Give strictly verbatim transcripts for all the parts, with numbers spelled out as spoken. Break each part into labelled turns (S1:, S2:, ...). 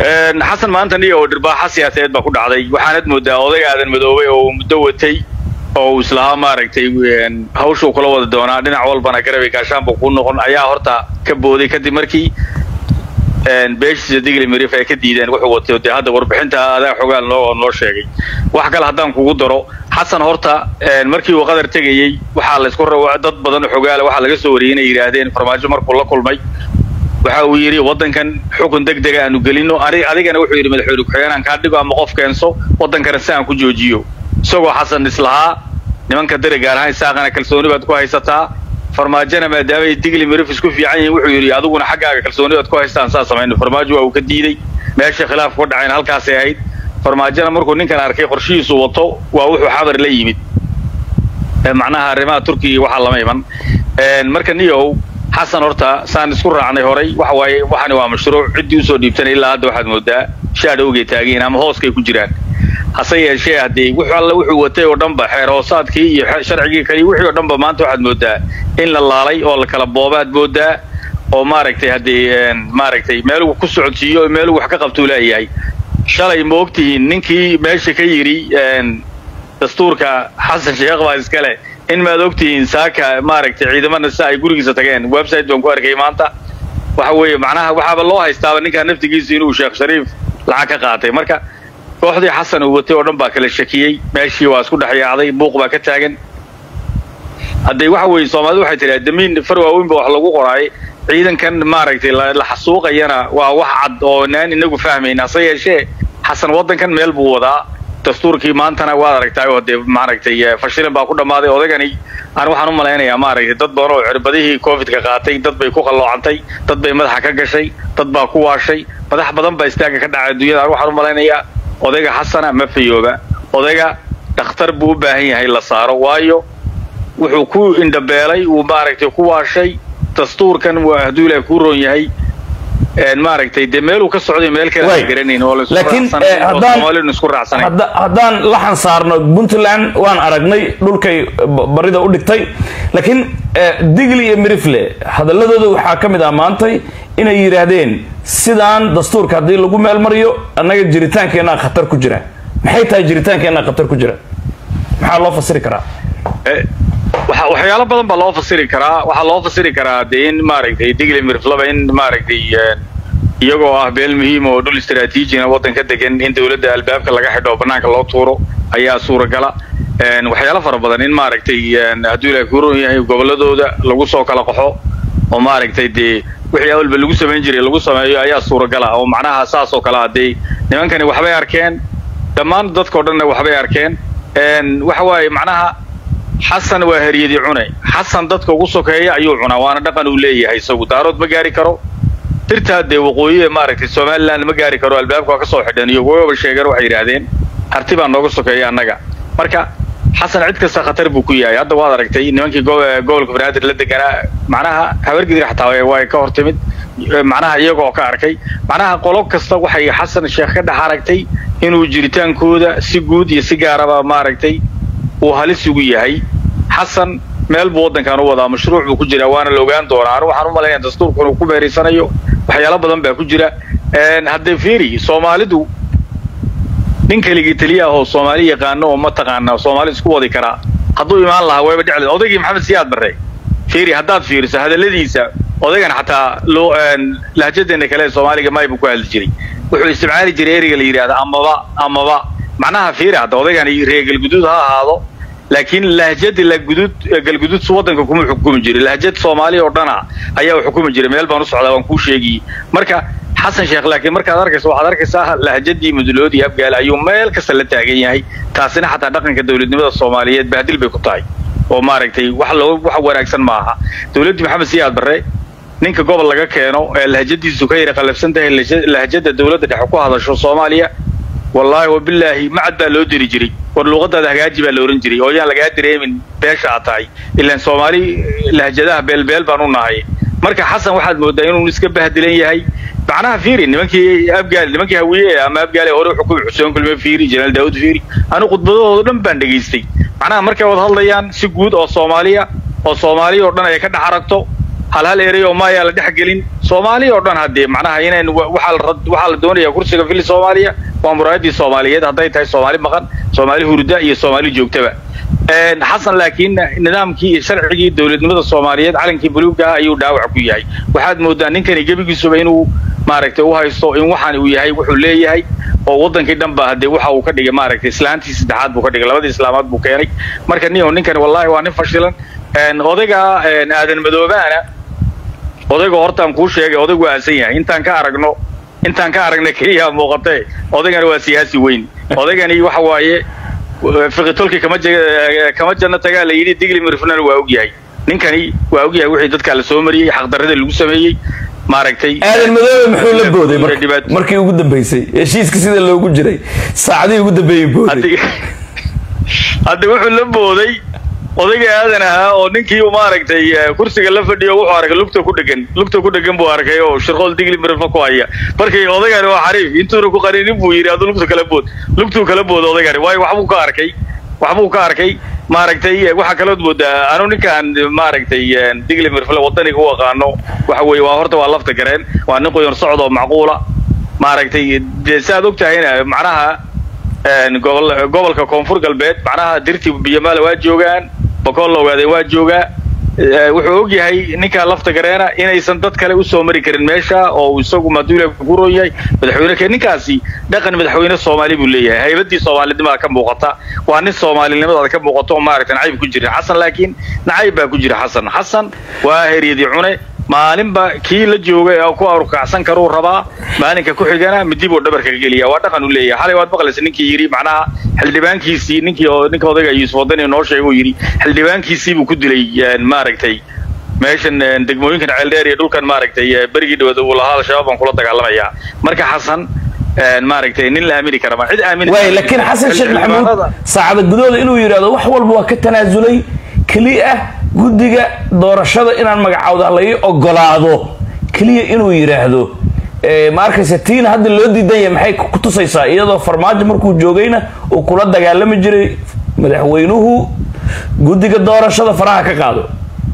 S1: حسن ما أنت نيجي ودربا حسي أسيد بكون علي وحنت مدة وضيع هذا المدوي ومدوتي أو إسلام ماركتي هوش وكل واحد دونا دين أول بنا كربي كاشان بكون نقول أيها هرتا كبودي كدي مركي بيش جديد المريف كديدين وحوته ده هذا وربحنت هذا حقال لو لو شيء وحكى هذا كودرو حسن هرتا مركي وقدر تجي وحال يذكر وعدد بدن حقال وحال جسورين يرادين فرماج مر كل كل مي وحاويري وطن كان حكم دق دق أنو قلينه أري أري كان وحير من الحروب حيانا كان دقوا مقف كنسو وطن كان الساعة كجوجيو سوى حسن نسلها لمن كدر جارها ساقنا كلسوني بدكوا هيستا فرماجنا ما داوي دقلي مريف سكوف يعني وحيري أدونا حاجة كلسوني بدكوا هيستا أساسا ما إنه فرماجوا أو كديدي ماشي خلاف ود عين هالكاسي هيد فرماجنا مركون نين كان أركي خرشي صوته ووحو حاضر ليمد معناها الرماء تركي وحلا ما يمن المركن نيو حسن هرتا سان اسكو raacnay horay waxa way waxani waa mashruuc cid uu soo dhiibtay ilaa hadda waxaad moodaa shaadowga taageen ama hooskay ku jiraan hase yeeshee hadii wuxuu alla wuxuu watay oo dhanba xeer hoosaadkii iyo sharcigii kali wuxuu oo dhanba maanta waxaad moodaa in la laalay oo la kala boobaad moodaa oo maaragtay hadii maaragtay meel uu ku socodsiiyo meel uu wax ka qabto leeyahay shalay moogtiin ninkii meesha ka yiri dastuurka Xasan Sheekh waa iskale in ma ogtiin saaka maaragtay ciidamada si ay gurigiisa tageen website baan ku arkay maanta waxa weeye macnaha waxa loo haystaa ninka naftigiisa inuu Sheekh Shariif lacag ka qaatay marka kooxdii Xasan uu watay oo dhan baa kala shakiyay meeshii waa isku dhaxyaaday buuq baa ka taagan haday waxa weeye Soomaalidu waxay tiraahdaa damiin farwaaweyn baa wax lagu qoray ciidankan maaragtay la xasuuqayana waa wax cad oo naan inagu fahmayna sayashee Xasan wadankan meel buu wadaa dastuurkii maantana waa aragtay oo de maaragtay fashilan baa ku dhamaaday odagani aan waxaan u maleynayaa maaragtay dad badan oo cirbadihii covid ka qaatay dad bay ku qalloocantay dad bay madaxa ka gashay dad baa ku waashay madax badan baa istaaga ka dhacay dunyada waxaan u maleynayaa odaga Xasan ma fiyooba odaga dhakhtar buu u baahan yahay la saaro waayo wuxuu ku indhabeelay uu maaragtay ku waashay dastuurkan waa haduu ilaa ku roon yahay maaragtay de meel uu ka socday meel kale aan garaneyn oo la soo Soomaalidu isku raacsanay
S2: haddaan la xansaarno Puntland waan aragnay dhulkay barida u dhigtay laakiin digli iyo mirifle hadaladooda waxa kamid ah maantay inay yiraahdeen sidaan dastuurka hadii lagu meel mariyo anaga jiritaankeena khatar ku jira maxay tahay jiritaankeena khatar ku jira maxaa loo fasiri karaa
S1: waxa waxyaalo badan baa loo fasiri karaa waxa loo fasiri karaa deyn maaragtay digli miriflaba in maaragtay iyagoo ah beel muhiim oo dhul istiraatiiji ah wadanka degan in dawladda albaabka laga xidho banaanka loo tuuro ayaa suuragala een waxyaalo fara badan in maaragtay haduu la kuuron yahay goboladooda lagu soo kala qaxo oo maaragtay de wixii awalba lagu sameyn jiray lagu sameeyo ayaa suuragala oo macnaha saas oo kala aday nimankani waxbay arkeen dhammaan dadka oo dhan waxbay arkeen een waxa way macnaha حسن وهريدي عني حسن دتك وقصك هي أيوعنا وأنا دقن وليه هاي سو دارود مجاري كرو ترتاد وقوية مارك السومال لان مجاري كرو الباب كوكسو حدان يقوي بالشجر وحيرادين هرتبا نقصك هي النجا مركا حسن عندك سخطر بكويا يا دوار ركتي نمكي جو جول كبرات اللي دكنا معناها هورجي راح تاوي واي كورتمد معناها يجوا كاركي معناها قلوب كسر وحي حسن الشيخ ده حركتي إنه جريتان كودا سجود يسجارة ماركتي وهالس يجي هاي حسن مال بودن كانوا وضع مشروع بكجرا وانا لو كان دوران waxaan u maleeyay dastuurku inuu ku beerisanayo waxyaalo badan baa ku jira een hadda fiiri Soomaalidu ninka ligi taliya oo Soomaali yaqaan oo ma taqaan Soomaali isku wadi kara haduu imaan lahaa way dhacday odaygi Maxamed Siyaad Barre fiiri haddaad fiiriso hadaladiisa odaygan xataa loo lahjadeena kale Soomaaliga ma ay ku hadli jiray wuxuu isticmaali jiray eriga la yiraahdo amaba amaba macnaha fiiri hadda odaygan reegal guduud ha ahaado لكن لهجة الجدود الجدود صوتن كم حكومة جري لهجة صومالية وردنا أيها حكومة جري ميل بنص على بنكوش يجي مركا حسن شيخ لكن مركا درك سو حضرك سهل لهجة دي مدلودي يبقى اليوم ميل كسلت عجيني هاي كاسنا حتى دقن كدولة نبض الصومالية بهدل بقطعي وماركتي وحلو وحور أكسن معها دولة محمد سياد بري نينك قبل لقى كانوا لهجة دي الزكاير قلب سنته لهجة الدولة اللي حكوها هذا شو الصومالية والله وبالله ما عاد لو دري جري واللغة هذا هاجي بالورن جري أو يعني لقى دري من بيش عطاي إلا الصومالي لهجتها بيل بيل بانونا هاي مركا حسن واحد مدين ونسكب هدلين هاي معناها فيري نمكي أبقى نمكي هوية أما أبقى له أروح حكومة حسين كل ما فيري جلال داود فيري أنا قد بدو لم بندقيستي معناها مركا وضع ليان سجود أو صومالية أو صومالي ورنا يكاد حركته hal hal ereyo ma ayaa la dhexgelin Soomaaliya oo dhan hadii macnaha inaan waxa waxa la doonayaa kursiga fili Soomaaliya waa muraadii Soomaaliyeed haday tahay Soomaali maqan Soomaali hurda iyo Soomaali joogtaba een Xasan laakiin nidaamkii sharcigii dawladnimada Soomaaliyeed calankii buluugga ayuu dhaawac ku yahay waxaad moodaa ninkani gabigiisuba inuu maaragtay u haysto in waxaan uu yahay wuxuu leeyahay oo wadankii dhanba hadii waxa uu ka dhigay maaragtay islaantii saddexaad buu ka dhigay labadii islaamaad buu keenay marka niyo ninkan wallahi waa nin fashilan een odayga een aadan madoobaana odayga horta aan ku sheegay odaygu aasan yahay intaan ka aragno intaan ka aragna kaliya muuqatay odaygana waa siyaasi weyn odaygani waxa waaye fiqitolki kama kama janna tagaa la yiri digli mirfnan waa og yahay ninkani waa og yahay wixii dadka la soo mariyay xaq darrada lagu sameeyay maaragtay
S2: aadan madoobe muxuu la booday markii ugu dambeysay heshiiska sida loogu jiray saacadii ugu dambeeyay booday
S1: hadda wuxuu la booday odayga aadan ahaa oo ninkii uu maaragtay kursiga la fadhiyo wuxuu arkay lugta ku dhagan lugta ku dhagan buu arkay oo shirqool digli mirfa ku haya markii odaygan waa xariif intuu ku qarinin buu yiri aduu lugta kala bood lugtu kala bood odaygan way wax buu ka arkay wax buu ka arkay maaragtay waxa kala booda aanu ninkan maaragtay digli mirfa wadaniga u aqaano waxa weey waa horta waa lafta gareen waa nin qoyon socdo macquula maaragtay saad ogtahayna macnaha een gobol gobolka koonfur galbeed macnaha dirti biyamaal waa joogan boqol loogaday waa jooga wuxuu og yahay ninka lafta gareena inaysan dad kale u soo mari karin meesha oo isagu maduula ku rooyay madaxweyne ka ninkaasi dhaqan madaxweyne Soomaali buu leeyahay haybadii Soomaalidnimada ka muuqata waa nin Soomaalinimada ka muuqato maaragtay nacayb ku jira Xasan laakiin nacayb baa ku jira Xasan Xasan waa heeriyadii cune maalinba kii la joogay oo ku arukacsan karo rabaa maalinka ku xigana midib oo dhabarka geliya waa dhaqan uu leeyahay xalay waad maqlaysaa ninkii yiri macnaha xildhibaankiisii ninkii oo ninka odayga Yuusuf Wadani noo sheegay yiri xildhibaankiisii buu ku dilay maaragtay meeshan degmooyinkan ceeldheer iyo dhulkan maaragtay barigii dhawada uu lahaa shabaab aan kula dagaalamaya marka Xasan maaragtay nin la aamini kara ma cid aamin
S2: way laakiin Xasan Sheekh Maxamuud saacada gudooda inuu yiraahdo wax walba waa ka tanaasulay kaliya guddiga doorashada inaan magacawda la ii ogolaado kaliya inuu yiraahdo ee markaysa tiin hadda loo diidan yahay maxay ku tusaysaa iyadoo farmaajo markuu joogayna uu kula dagaalami jiray madaxweynuhu guddiga doorashada faraha ka qaado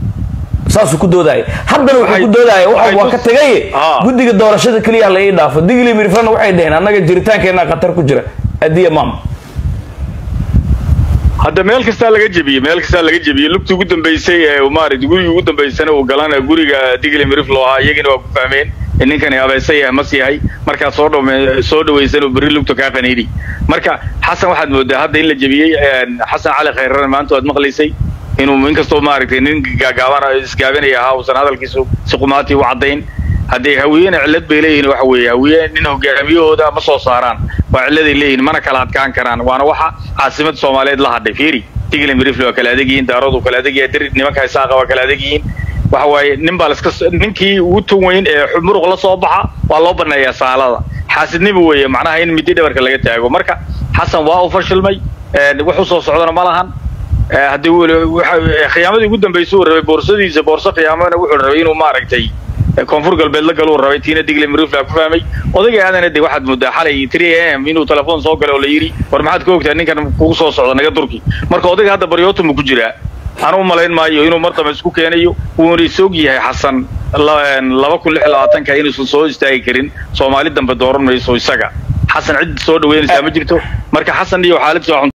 S2: saas ku dooday haddana wuxuu ku dooday waxa waa ka tagay guddiga doorashada kaliya la ii dhaafo digli mirfan waxay dhaheen anaga jiritaankeena khatar ku jira adiya maam
S1: hadda meel kasta laga jabiyay meel kasta laga jabiyay lugtu ugu dambeysay ee Umar guriga ugu dambeysana uu galana guriga digli mirif loo ahaa iyagana waa ku fahmeen ninkan abeesay ah masiihay marka soo dhaw soo dhaweysan oo bari lugtu ka qaniiri marka Xasan waxaad moodaa hadda in la jabiyay Xasan Cali Khayran maanta waad maqlaysay inuu in kasto maaragtay nin gaagaaban isgaabanaya ahaa oo san hadalkiisu si qumaati u cadeyn hadii hawiyeen cilad bay leeyihiin waxa weeye hawiyeen nin hogaamiyahooda ma soo saaraan waa cilad ay leeyihiin mana kala adkaan karaan waana waxa caasimada Soomaaliyeed la hadhay fiiri digli mirif loo kala adeegin daaradu kala adeegay dir nimanka ay saaqa kala adeegin waxa waaye nin baa iska ninkii uu tuweyn ee muruq la soo baxa waa loo baneeyaa saalada xaasidnimo weeye macnaha in midi dhabarka laga taago marka Xasan waa uu fashilmay wuxuu soo socdana ma lahan hadii khiyaamadii ugu dambeysay uu rabay boorsadiisa boorso khiyaamana wuxuu rabay inuu maaragtay koonfur galbeed la galo rabay tiina digli mirif la ku fahmay odayga aadana de waxaad moodaa xalay three a m inuu telefoon soo galay oo la yiri war maxaad ka ogtaa ninkan kugu soo socda naga durki marka odayga hadda baryooto mu ku jira anu malayn maayo inuu mar dambe isku keenayo uu risoog yahay Xasan laba kun iyo lix iyo labaatan ka inuu soo istaagi karin Soomaali dambe dooran mayso isaga Xasan cid soo dhaweynaysa ma jirto marka Xasan iyo xaaladda